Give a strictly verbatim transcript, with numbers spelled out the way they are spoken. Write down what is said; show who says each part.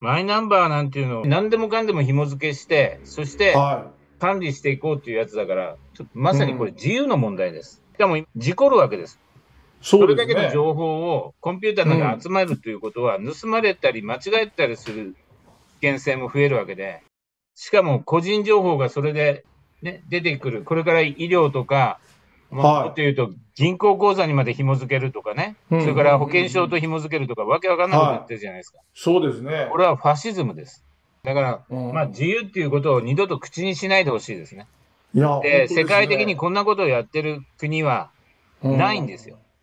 Speaker 1: マイナンバーなんていうのを何でもかんでも紐付けして、そして
Speaker 2: は
Speaker 1: 管理していこうというやつだから、ちょっとま
Speaker 2: い。う
Speaker 1: さにこれ
Speaker 2: ん。
Speaker 1: 自由の問題です。しかも事故るわけです。
Speaker 2: そう
Speaker 1: それだ
Speaker 2: ですね。
Speaker 1: けの情報をコンピューターの中に
Speaker 2: うん。
Speaker 1: 集まるということは、盗まれたり間違えたりする危険性も増えるわけで、しかも個人情報がそれで、ね、出てくる。これから医療とか、ももっと
Speaker 2: は
Speaker 1: 言うと銀行口座にまで紐付けるとかね、
Speaker 2: い。うんうん
Speaker 1: それから保
Speaker 2: うんう
Speaker 1: 険証と
Speaker 2: ん。
Speaker 1: 紐付けるとか、わけわかんないこと言っ
Speaker 2: はい。
Speaker 1: てるじゃないですか。
Speaker 2: そうですね。
Speaker 1: これはファシズムです。だから、
Speaker 2: うん。
Speaker 1: まあ、自由っていうことを二度と口にしないでほしいですね。
Speaker 2: いや、本
Speaker 1: で、
Speaker 2: 当です
Speaker 1: 世界的に
Speaker 2: ね。
Speaker 1: こんなことをやってる国は
Speaker 2: うん。
Speaker 1: ないんですよ。